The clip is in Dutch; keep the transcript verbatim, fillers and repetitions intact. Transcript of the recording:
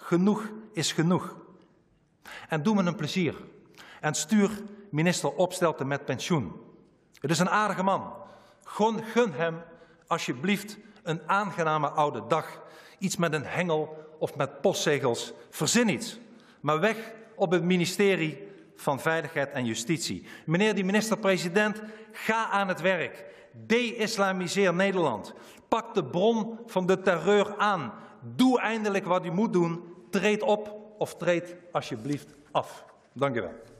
Genoeg is genoeg. En doe me een plezier en stuur minister Opstelten met pensioen. Het is een aardige man. Gun, gun hem alsjeblieft een aangename oude dag. Iets met een hengel of met postzegels. Verzin iets. Maar weg op het ministerie van Veiligheid en Justitie. Meneer de minister-president, ga aan het werk. De-islamiseer Nederland. Pak de bron van de terreur aan. Doe eindelijk wat u moet doen. Treed op of treed alsjeblieft af. Dank u wel.